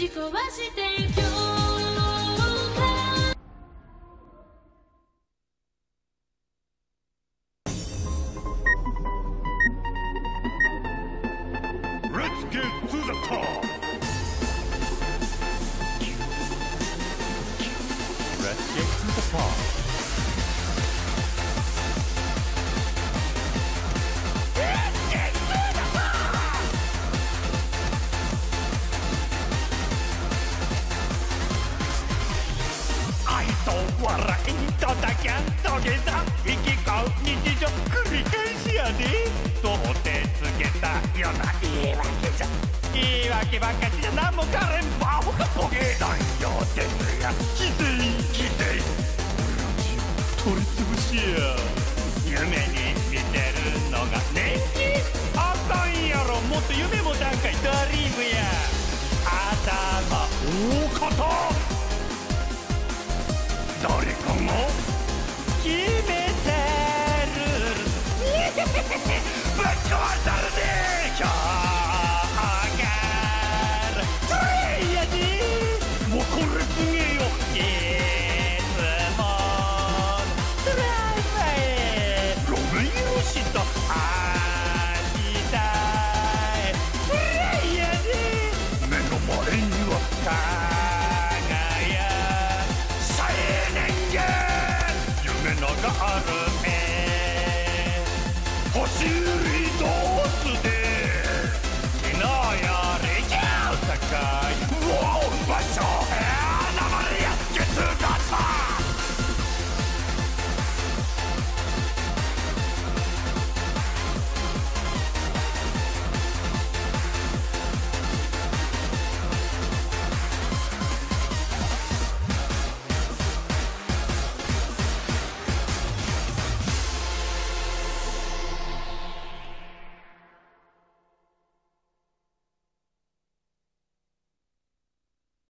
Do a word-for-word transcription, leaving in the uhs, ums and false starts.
ち壊して今日から Let's get to the top! Let's get to the top! Let's get to the top! 愛と笑いとだけ土下座生き交う日常繰り返しやでとてつけたような言い訳じゃ言い訳ばっかしじゃ何もかれんバホかボケ残業ですや規制規制取り潰しや夢に見てるのが年金あかんやろもっと夢も段階ドリームや頭大方誰かが決めてるぶっ壊されて今日からトレイヤにもうこれすげえよいつもドライバーへロメイロシとあしたいトレイヤに目の前には